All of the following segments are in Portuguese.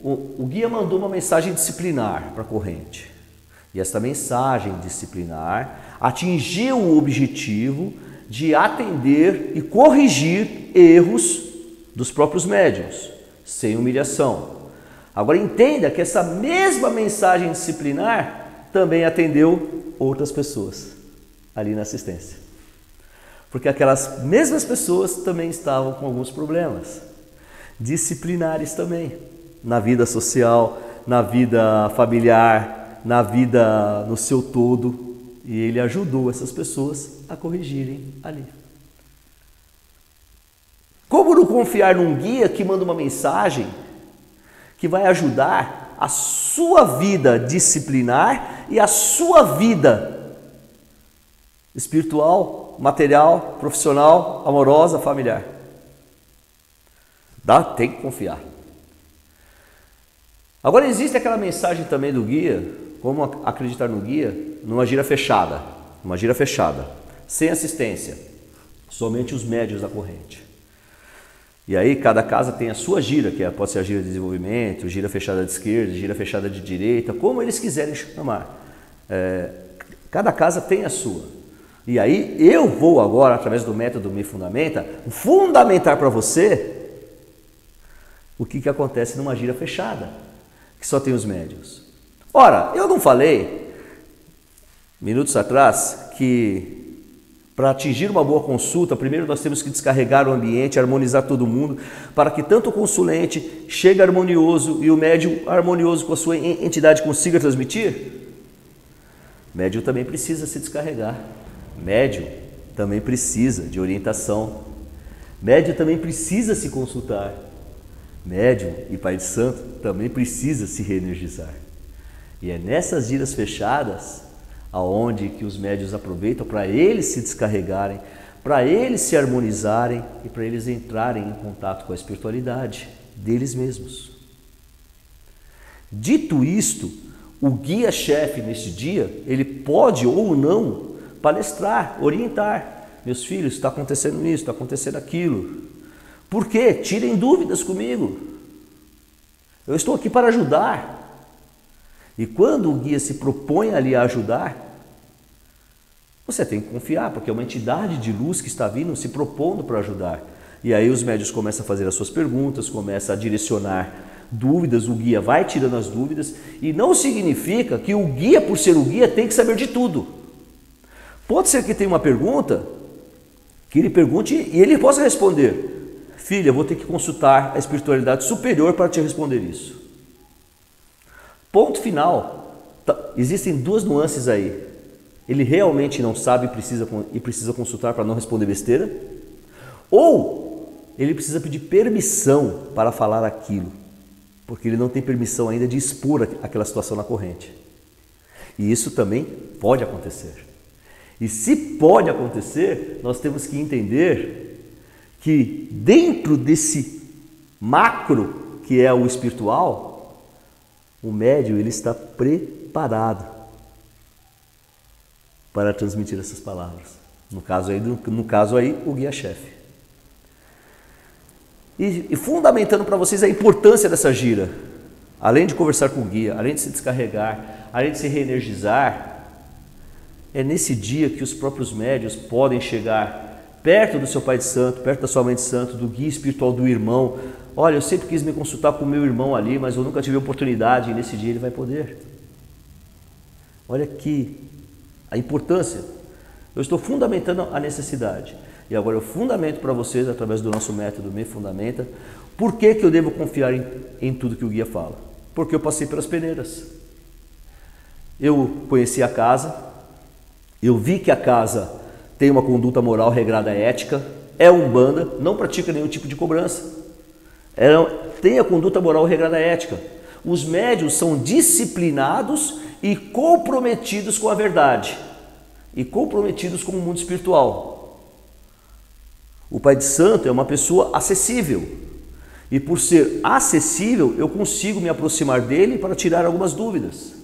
o guia mandou uma mensagem disciplinar para a corrente. E esta mensagem disciplinar atingiu o objetivo de atender e corrigir erros dos próprios médiuns, sem humilhação. Agora entenda que essa mesma mensagem disciplinar também atendeu outras pessoas ali na assistência. Porque aquelas mesmas pessoas também estavam com alguns problemas disciplinares também, na vida social, na vida familiar, na vida no seu todo. E ele ajudou essas pessoas a corrigirem ali. Como não confiar num guia que manda uma mensagem que vai ajudar a sua vida disciplinar e a sua vida espiritual, material, profissional, amorosa, familiar? Tem que confiar. Agora existe aquela mensagem também do guia, como acreditar no guia, numa gira fechada, sem assistência, somente os médiuns da corrente. E aí cada casa tem a sua gira, que pode ser a gira de desenvolvimento, gira fechada de esquerda, gira fechada de direita, como eles quiserem chamar. Cada casa tem a sua. E aí eu vou agora, através do método Me Fundamenta, fundamentar para você o que acontece numa gira fechada, que só tem os médiuns. Ora, eu não falei, minutos atrás, que para atingir uma boa consulta, primeiro nós temos que descarregar o ambiente, harmonizar todo mundo, para que tanto o consulente chegue harmonioso e o médium harmonioso com a sua entidade consiga transmitir? Médium também precisa se descarregar. Médium também precisa de orientação. Médium também precisa se consultar. Médium e Pai de Santo também precisa se reenergizar. E é nessas giras fechadas aonde que os médiuns aproveitam para eles se descarregarem, para eles se harmonizarem e para eles entrarem em contato com a espiritualidade deles mesmos. Dito isto, o guia-chefe neste dia, ele pode ou não palestrar, orientar. Meus filhos, está acontecendo isso, está acontecendo aquilo. Por quê? Tirem dúvidas comigo. Eu estou aqui para ajudar. E quando o guia se propõe ali a ajudar, você tem que confiar, porque é uma entidade de luz que está vindo se propondo para ajudar. E aí os médiuns começam a fazer as suas perguntas, começam a direcionar dúvidas, o guia vai tirando as dúvidas, e não significa que o guia, por ser o guia, tem que saber de tudo. Pode ser que tenha uma pergunta, que ele pergunte e ele possa responder. Filha, eu vou ter que consultar a espiritualidade superior para te responder isso. Ponto final. Existem duas nuances aí. Ele realmente não sabe e precisa consultar para não responder besteira? Ou ele precisa pedir permissão para falar aquilo, porque ele não tem permissão ainda de expor aquela situação na corrente. E isso também pode acontecer. E se pode acontecer, nós temos que entender que dentro desse macro que é o espiritual, o médium ele está preparado para transmitir essas palavras. No caso aí o guia-chefe. E fundamentando para vocês a importância dessa gira, além de conversar com o guia, além de se descarregar, além de se reenergizar, é nesse dia que os próprios médiuns podem chegar perto do seu Pai de Santo, perto da sua Mãe de Santo, do guia espiritual do irmão. Olha, eu sempre quis me consultar com o meu irmão ali, mas eu nunca tive oportunidade, e nesse dia ele vai poder. Olha aqui a importância. Eu estou fundamentando a necessidade. E agora eu fundamento para vocês, através do nosso método Me Fundamenta, por que eu devo confiar em tudo que o guia fala. Porque eu passei pelas peneiras. Eu conheci a casa, eu vi que a casa tem uma conduta moral regrada ética, é umbanda, não pratica nenhum tipo de cobrança. Tem a conduta moral regrada ética. Os médiuns são disciplinados e comprometidos com a verdade. E comprometidos com o mundo espiritual. O Pai de Santo é uma pessoa acessível. E por ser acessível, eu consigo me aproximar dele para tirar algumas dúvidas.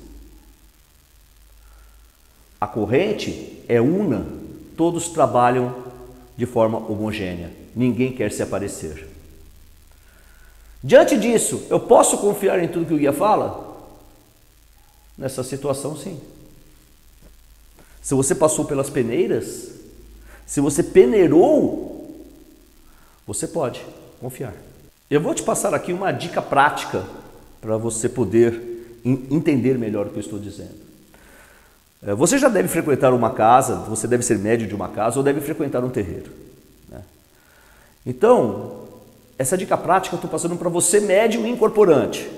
A corrente é una. Todos trabalham de forma homogênea, ninguém quer se aparecer. Diante disso, eu posso confiar em tudo que o guia fala? Nessa situação, sim. Se você passou pelas peneiras, se você peneirou, você pode confiar. Eu vou te passar aqui uma dica prática para você poder entender melhor o que eu estou dizendo. Você já deve frequentar uma casa, você deve ser médio de uma casa ou deve frequentar um terreiro, né? Então, essa dica prática eu estou passando para você, médium incorporante.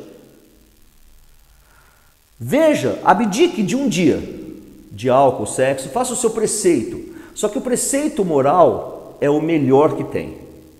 Veja, abdique de um dia de álcool, sexo, faça o seu preceito. Só que o preceito moral é o melhor que tem.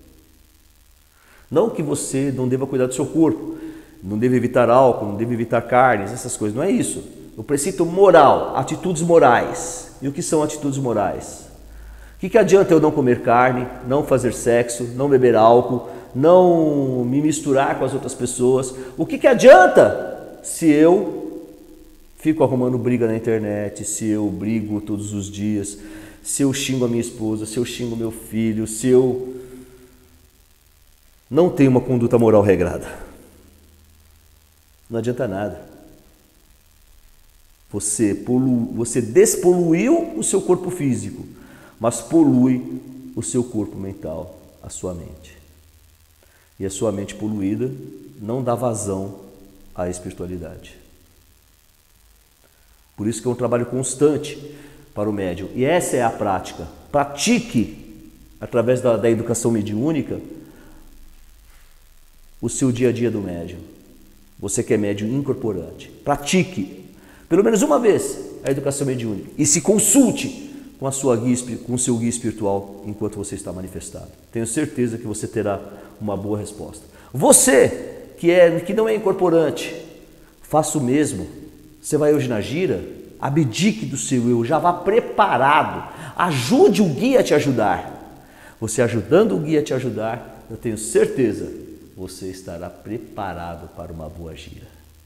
Não que você não deva cuidar do seu corpo, não deve evitar álcool, não deve evitar carnes, essas coisas, não é isso. O preceito moral, atitudes morais. E o que são atitudes morais? O que adianta eu não comer carne, não fazer sexo, não beber álcool, não me misturar com as outras pessoas? O que adianta se eu fico arrumando briga na internet, se eu brigo todos os dias, se eu xingo a minha esposa, se eu xingo meu filho, se eu não tenho uma conduta moral regrada? Não adianta nada. Você despoluiu o seu corpo físico, mas polui o seu corpo mental, a sua mente. E a sua mente poluída não dá vazão à espiritualidade. Por isso que é um trabalho constante para o médium. E essa é a prática. Pratique, através da educação mediúnica, o seu dia a dia do médium. Você que é médium incorporante. Pratique, pelo menos uma vez, a educação mediúnica. E se consulte com o seu guia espiritual enquanto você está manifestado. Tenho certeza que você terá uma boa resposta. Você que não é incorporante, faça o mesmo. Você vai hoje na gira, abdique do seu eu, já vá preparado. Ajude o guia a te ajudar. Você ajudando o guia a te ajudar, eu tenho certeza, você estará preparado para uma boa gira.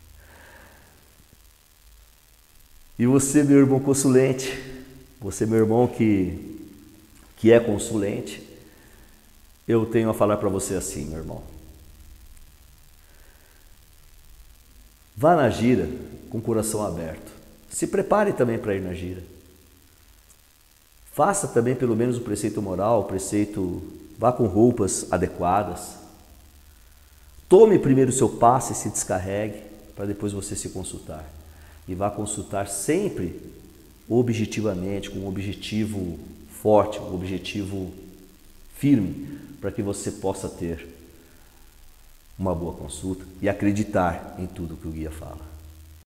E você, meu irmão consulente, você, meu irmão que é consulente, eu tenho a falar para você assim, meu irmão. Vá na gira com o coração aberto. Se prepare também para ir na gira. Faça também pelo menos o preceito moral, o preceito, vá com roupas adequadas. Tome primeiro o seu passe e se descarregue, para depois você se consultar. E vá consultar sempre objetivamente, com um objetivo forte, um objetivo firme, para que você possa ter uma boa consulta e acreditar em tudo que o guia fala.